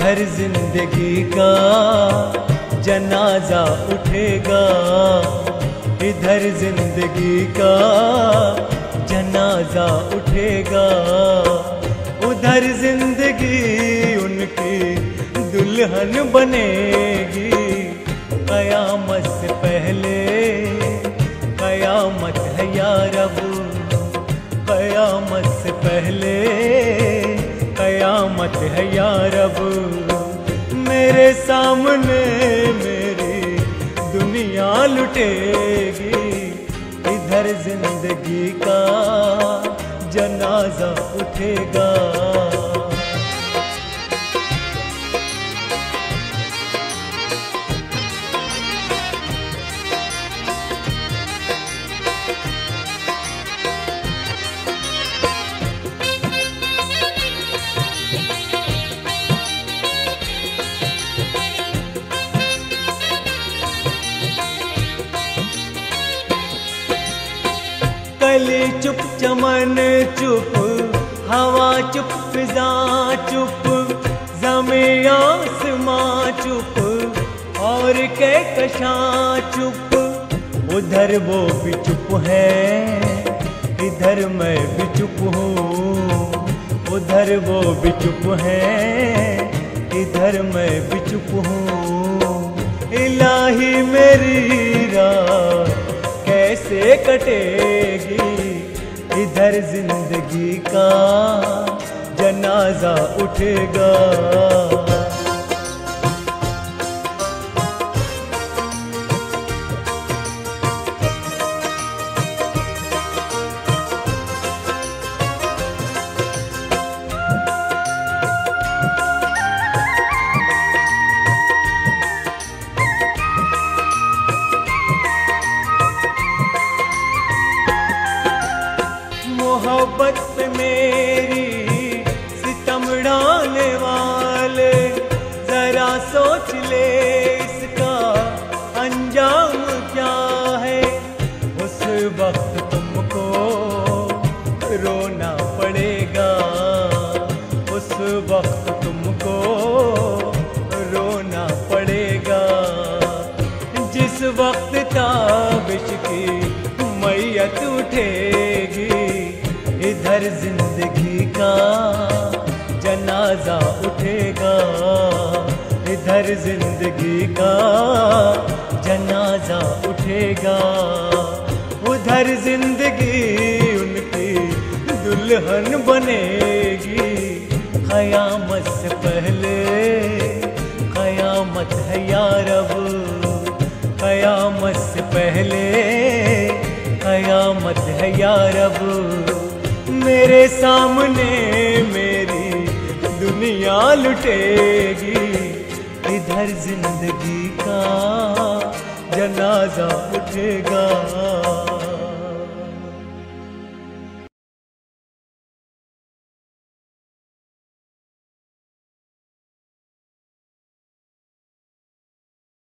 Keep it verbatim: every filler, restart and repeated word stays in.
इधर जिंदगी का जनाजा उठेगा, इधर जिंदगी का जनाजा उठेगा, उधर जिंदगी उनकी दुल्हन बनेगी। कयामत से पहले कयामत है या रब, कयामत से पहले कयामत है या रब। मेरे सामने मेरी दुनिया लुटेगी, इधर जिंदगी का जनाजा उठेगा। कली चुप चमन चुप, हवा चुप फिजा चुप, ज़मीं आसमां चुप और कहकशां चुप। उधर वो भी चुप है, इधर मैं भी चुप हूँ, उधर वो भी चुप है, इधर मैं भी चुप हूँ। इलाही मेरी रात कैसे कटेगी, इधर जिंदगी का जनाजा उठेगा। मोहब्बत पे मेरी सितम डालने वाले, जरा सोच ले इसका अंजाम क्या है। उस वक्त तुमको रोना पड़ेगा, उस वक्त तुमको रोना पड़ेगा। जिस वक्त ताबिश की मैयत उठेगी, इधर जिंदगी का जनाजा उठेगा, इधर जिंदगी का जनाजा उठेगा। उधर जिंदगी उनकी दुल्हन बनेगी। कयामत से पहले कयामत है या रब, कयामत से पहले कयामत है या रब। मेरे सामने मेरी दुनिया लुटेगी, इधर जिंदगी का जनाजा उठेगा।